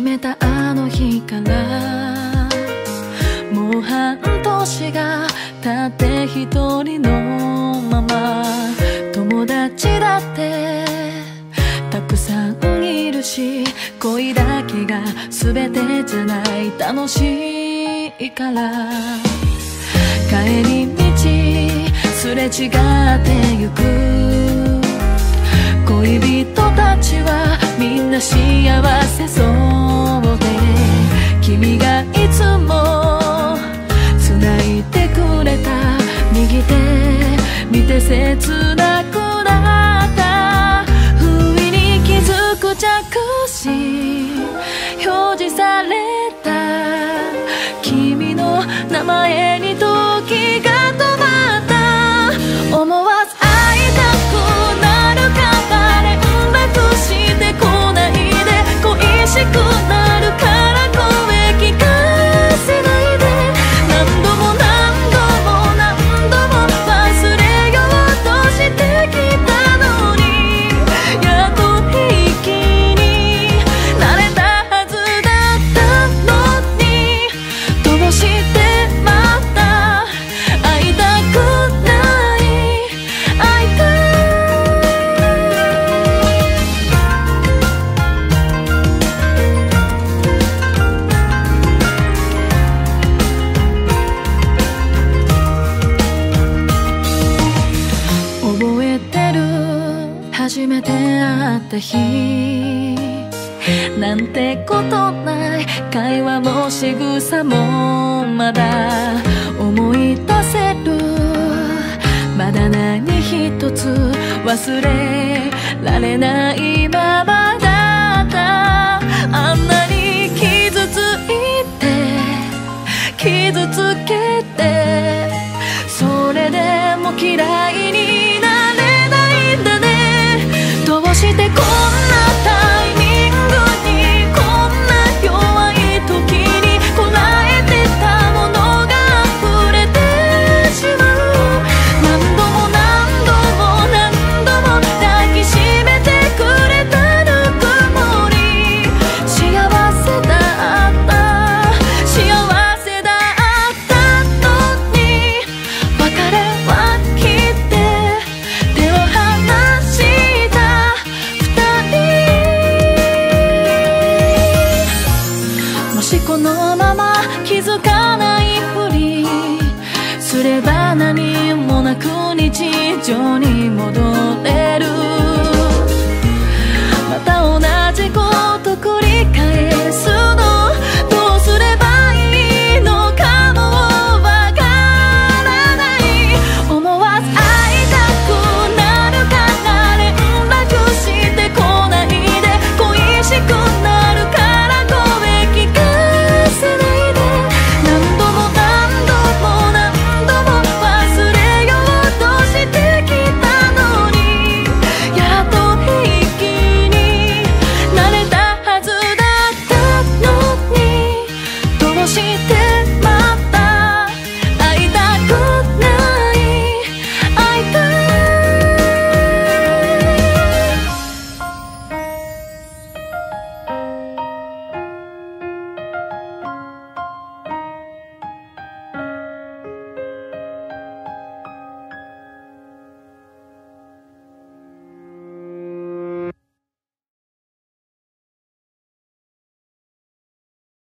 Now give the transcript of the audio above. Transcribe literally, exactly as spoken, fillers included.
めたあの日からもう半年が経って一人のまま、友達だってたくさんいるし、恋だけが全てじゃない、楽しいから帰り道すれ違ってゆく恋人たちはみんな幸せそうで、君がいつも繋いでくれた右手見て切なくなった、不意に気づく着信表示された君の名前に時が止まった、思わず会いたくなるから連絡してこないで、恋しくなるから声聞かせないで、何度も何度も何度も忘れようとしてきたのに、やっと平気になれたはずだったのに、どうしてまた会いたくない会いたい。覚えてる初めて会った日なんてことない、会話も仕草もまだ思い出せる、まだ何一つ忘れられないままだった、あんなに傷ついて傷つけて、それでも嫌いになれないんだね、どうしてこんなタイミングにこんな弱い時にこらえてたものが溢れてしまう、何度も何度も何度も抱きしめてくれたぬくもり、幸せだった幸せだったのに、別れはきって手を離した二人、もしこのまま気づかないふりすれば何もなく日常に戻れる、また同じこと